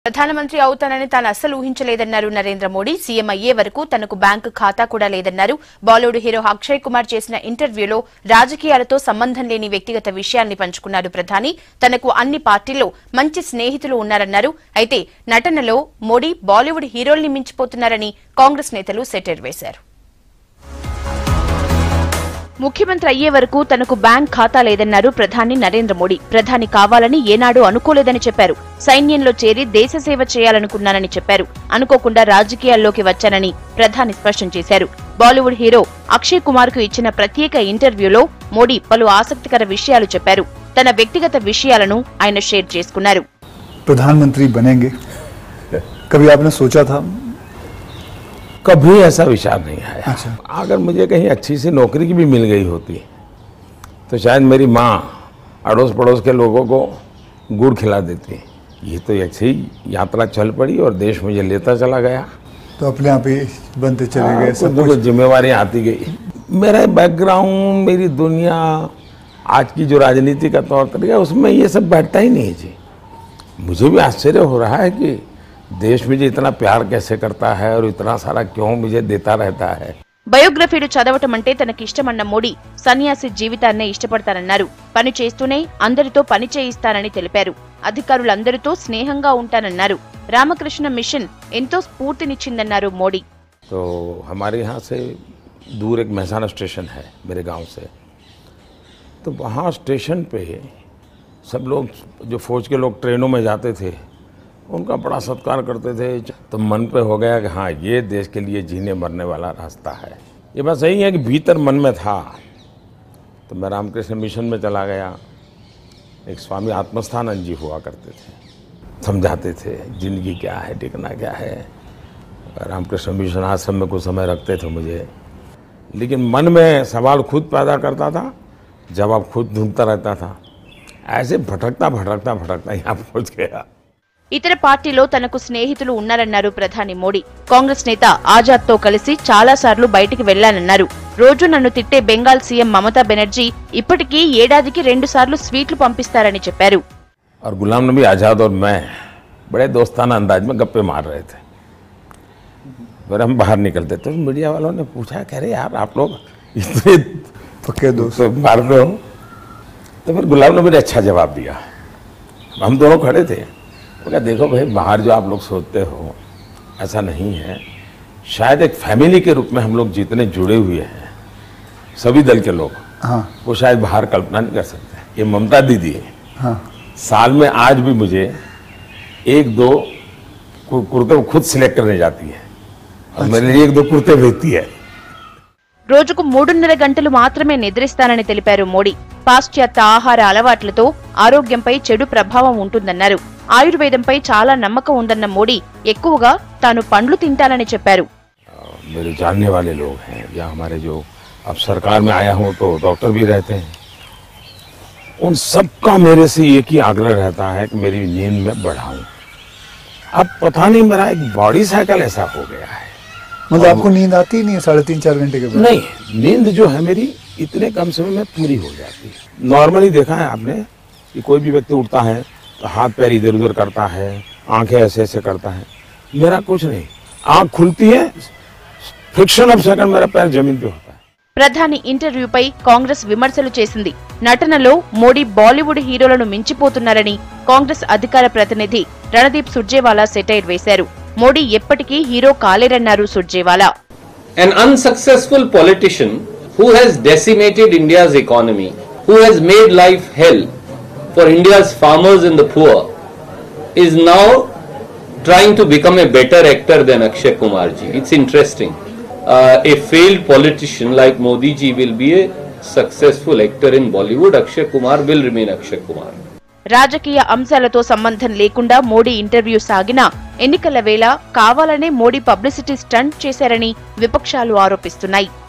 ప్రధానమంత్రి అవుతానని తాను అస్సలు ఊహించలేదన్నారు నరేంద్ర మోడీ. సీఎం అయ్యే వరకు తనకు బ్యాంకు ఖాతా కూడా లేదన్నారు. బాలీవుడ్ హీరో అక్షయ్ కుమార్ చేసిన ఇంటర్వ్యూలో రాజకీయాలతో సంబంధం లేని వ్యక్తిగత విషయాల్ని పంచుకున్నారు ప్రధాని. తనకు అన్ని పార్టీల్లో మంచి స్నేహితులు ఉన్నారన్నారు. అయితే నటనలో మోడీ బాలీవుడ్ హీరోల్ని మించిపోతున్నారని కాంగ్రెస్ నేతలు సెటైర్ వేశారు. ముఖ్యమంత్రి అయ్యే వరకు తనకు బ్యాంక్ ఖాతా లేదన్నారు ప్రధాని నరేంద్ర మోడీ. ప్రధాని కావాలని ఏనాడు అనుకోలేదని చెప్పారు. సైన్యంలో చేరి దేశ సేవ చేయాలనుకున్నానని చెప్పారు. అనుకోకుండా రాజకీయాల్లోకి వచ్చానని ప్రధాని స్పష్టం చేశారు. బాలీవుడ్ హీరో అక్షయ్ కుమార్ కు ఇచ్చిన ప్రత్యేక ఇంటర్వ్యూలో మోడీ పలు ఆసక్తికర విషయాలు చెప్పారు. తన వ్యక్తిగత విషయాలను ఆయన షేర్ చేసుకున్నారు. प्रधानमंत्री बनेंगे, कभी आपने सोचा था? कभी ऐसा विचार नहीं आया। अच्छा। अगर मुझे कहीं अच्छी सी नौकरी की भी मिल गई होती तो शायद मेरी माँ अड़ोस पड़ोस के लोगों को गुड़ खिला देती। ये तो ऐसे ही यात्रा चल पड़ी और देश मुझे लेता चला गया, तो अपने आप ही बनते चले गए। सब कुछ जिम्मेवारी आती गई। मेरा बैकग्राउंड, मेरी दुनिया, आज की जो राजनीति का तौर तरीका, उसमें ये सब बैठता ही नहीं जी। मुझे भी आश्चर्य हो रहा है कि देश मुझे इतना प्यार कैसे करता है और इतना सारा क्यों मुझे देता रहता है। బయోగ్రఫీలు చదవటం అంటే తనకిష్టమన్న మోడీ సన్యాసి జీవితాన్నే ఇష్టపడతానన్నారు. పని చేస్తూనే అందరితో పని చేయిస్తానని తెలిపారు. అధికారులందరితో స్నేహంగా ఉంటానన్నారు. రామకృష్ణ మిషన్ ఎంతో స్ఫూర్తినిచ్చిందన్నారు మోడీ. तो हमारे यहाँ से दूर एक मेहसाना स्टेशन है मेरे गांव से, तो वहाँ स्टेशन पे सब लोग, जो फौज के लोग ट्रेनों में जाते थे, उनका बड़ा सत्कार करते थे। तो मन पे हो गया कि हाँ, ये देश के लिए जीने मरने वाला रास्ता है। ये बात सही है कि भीतर मन में था। तो मैं रामकृष्ण मिशन में चला गया। एक स्वामी आत्मस्थानंद जी हुआ करते थे, समझाते थे जिंदगी क्या है, टिकना क्या है। रामकृष्ण मिशन आश्रम में कुछ समय रखते थे मुझे, लेकिन मन में सवाल खुद पैदा करता था, जवाब खुद ढूंढता रहता था। ऐसे भटकता भटकता भटकता यहाँ पहुँच गया। ఇతర పార్టీలో తనకు స్నేహితులు ఉన్నారన్నారు ప్రధాని మోడీ. కాంగ్రెస్ నేత ఆజాద్ తో కలిసి చాలా సార్లు బయటికి వెళ్లానన్నారు. రోజు నన్ను తిట్టే బెంగాల్ సీఎం మమతా బెనర్జీ ఇప్పటికీ ఏడాదికి 2 సార్లు స్వీట్లు పంపిస్తారని చెప్పారు. और गुलाम नबी आजाद और मैं बड़े दोस्ताना अंदाज में गप्पे मार रहे थे। फिर हम बाहर निकलते तो मीडिया वालों ने पूछा, कह रहे यार आप लोग इतने पक्के दोस्त मारते हो? तो फिर गुलाम नबी ने अच्छा जवाब दिया। हम दोनों खड़े थे। बोला देखो भाई, बाहर जो आप लोग सोचते हो ऐसा नहीं है। शायद एक फैमिली के रूप में हम लोग जितने जुड़े हुए हैं, सभी दल के लोग, हाँ, वो शायद बाहर कल्पना नहीं कर सकते। ये ममता दीदी है, हाँ, साल में आज भी मुझे 1-2 कुर्ते खुद सिलेक्ट करने जाती है और मेरे लिए 1-2 कुर्ते भेजती है। రోజుకు 3.5 గంటలు మాత్రమే నిద్రిస్తానని తెలిపారు మోడీ. పాశ్చాత్య ఆహార అలవాట్లతో ఆరోగ్యంపై చెడు ప్రభావం ఉంటుందన్నారు. ఆయుర్వేదంపై చాలా నమ్మకం ఉందన్న మోడీ ఎక్కువగా తాను పండ్లు తింటానని చెప్పారు. मेरे जानने वाले लोग हैं या हमारे जो अब सरकार में आया हूं तो डॉक्टर भी रहते हैं, उन सबका मेरे से एक ही आग्रह रहता है कि मेरी नींद में बढ़ाऊं। अब पता नहीं मेरा एक बॉडी साइकिल ऐसा हो गया है। मतलब आपको नींद आती नहीं है 3.5-4 घंटे के बाद? नहीं, नींद जो है मेरी इतने कम समय में पूरी हो जाती है। नॉर्मली देखा है आपने कि कोई भी व्यक्ति उठता है तो हाथ पैर इधर उधर करता है, आंखें ऐसे ऐसे करता है। मेरा कुछ नहीं, आंख खुलती है, फ्रिक्शन ऑफ सेकंड मेरा पैर जमीन पे होता है। ప్రధాని ఇంటర్వ్యూపై కాంగ్రెస్ విమర్శలు చేసింది. నటనలో మోడీ బాలీవుడ్ హీరోలను మించిపోతున్నారని కాంగ్రెస్ అధికార ప్రతినిధి రణదీప్ సుర్జేవాలా సెటైర్ వేశారు. మోడీ ఎప్పటికీ హీరో కాలేరన్నారు Surjewala. An unsuccessful politician who has decimated India's economy, who has made life hell for India's farmers and the poor, is now trying to become a better actor than Akshay Kumar ji. It's interesting. A failed politician like Modi ji will be a successful actor in Bollywood. Akshay Kumar will remain Akshay Kumar. రాజకీయ అంశాలతో సంబంధం లేకుండా Modi interview సాగినా ఎన్నికల వేళ కావాలనే Modi publicity stunt చేశారని విపక్షాలు ఆరోపిస్తున్నాయి.